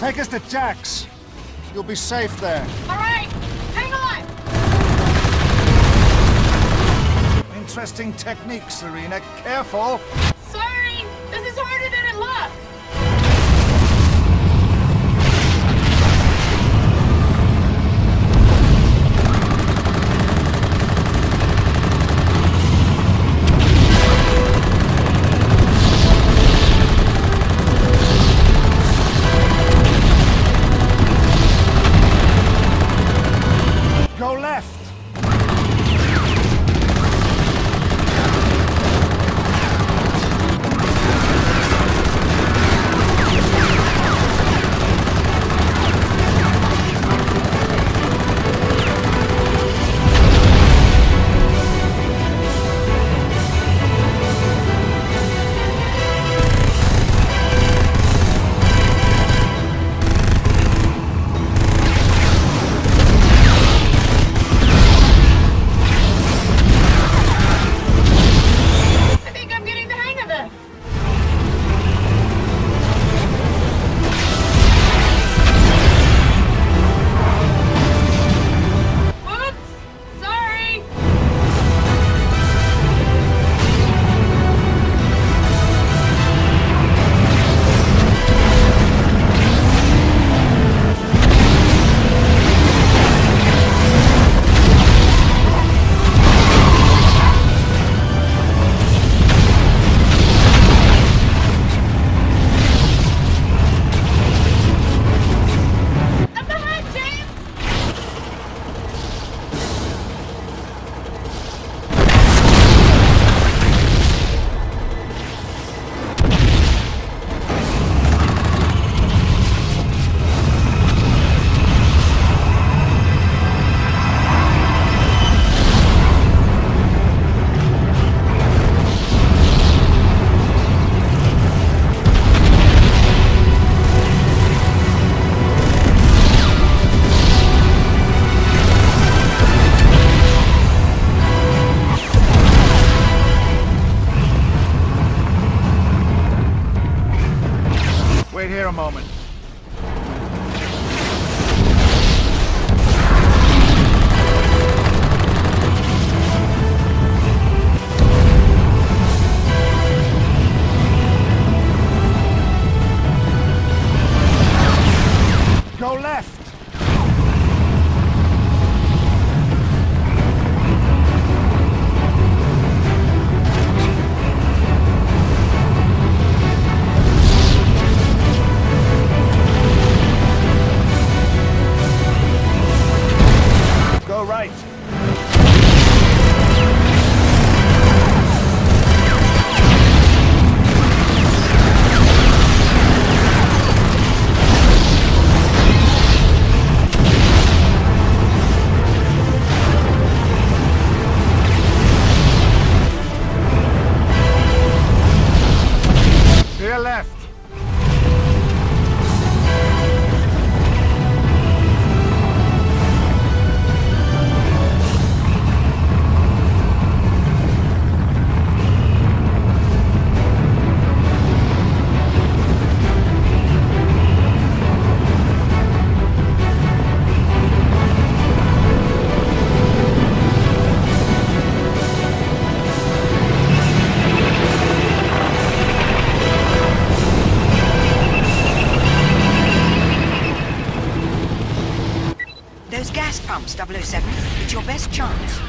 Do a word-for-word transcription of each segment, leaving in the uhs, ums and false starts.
Take us to Jack's. You'll be safe there. All right, hang on! Interesting technique, Serena. Careful! Sorry, this is harder than it looks. Go left! Wait here a moment. Go left! Go right. To your left. Those gas pumps, double oh seven. It's your best chance.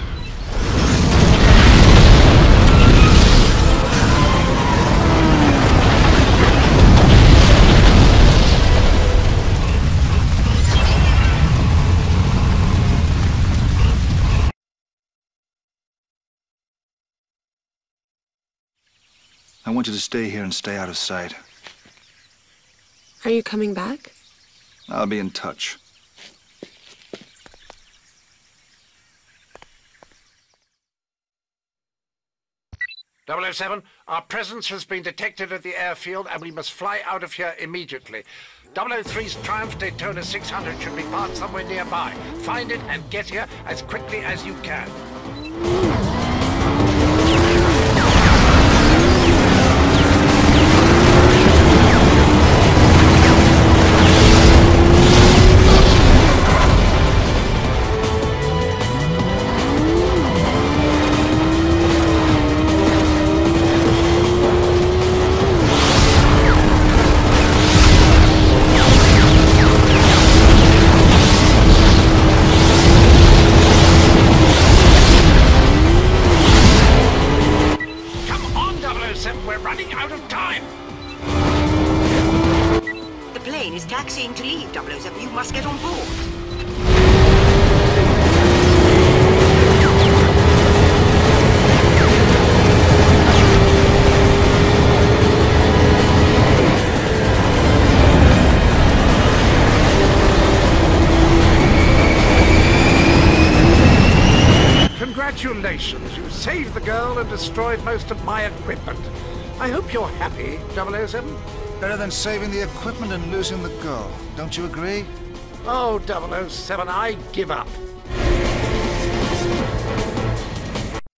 I want you to stay here and stay out of sight. Are you coming back? I'll be in touch. double oh seven, our presence has been detected at the airfield and we must fly out of here immediately. double oh three's Triumph Daytona six hundred should be parked somewhere nearby. Find it and get here as quickly as you can. is taxiing to leave, double oh seven. You must get on board. Congratulations, you saved the girl and destroyed most of my equipment. I hope you're happy, double oh seven. Better than saving the equipment and losing the girl. Don't you agree? Oh, double oh seven, I give up.